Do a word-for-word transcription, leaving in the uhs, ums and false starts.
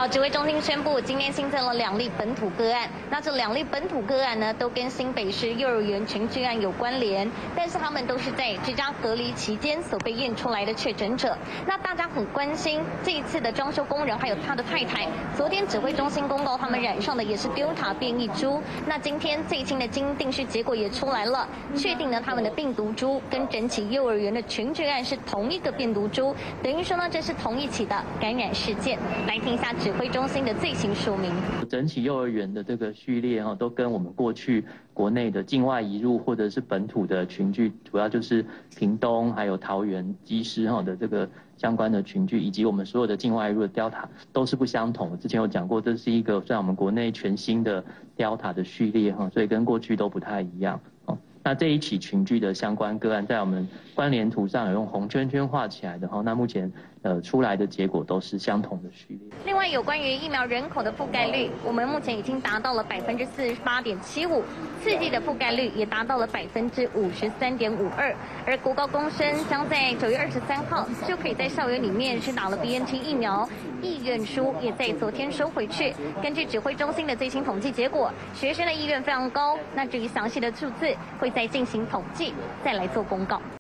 好，指挥中心宣布，今天新增了两例本土个案。那这两例本土个案呢，都跟新北市幼儿园群聚案有关联，但是他们都是在居家隔离期间所被验出来的确诊者。那大家很关心这一次的装修工人还有他的太太，昨天指挥中心公告他们染上的也是 Delta 变异株。那今天最新的基因定序结果也出来了，确定呢他们的病毒株跟整起幼儿园的群聚案是同一个病毒株，等于说呢这是同一起的感染事件。来听一下指挥中心的最新说明。 整起幼儿园的这个序列哈，都跟我们过去国内的境外移入或者是本土的群聚，主要就是屏东还有桃园机师哈的这个相关的群聚，以及我们所有的境外移入的 Delta 都是不相同的。之前有讲过，这是一个算我们国内全新的 Delta 的序列哈，所以跟过去都不太一样。那这一起群聚的相关个案，在我们关联图上有用红圈圈画起来的哈，那目前呃出来的结果都是相同的序列。 另外，有关于疫苗人口的覆盖率，我们目前已经达到了百分之四十八点七五，次剂的覆盖率也达到了百分之五十三点五二。而国高中生将在九月二十三号就可以在校园里面去打了 B N T 疫苗，意愿书也在昨天收回去。根据指挥中心的最新统计结果，学生的意愿非常高。那至于详细的数字，会再进行统计，再来做公告。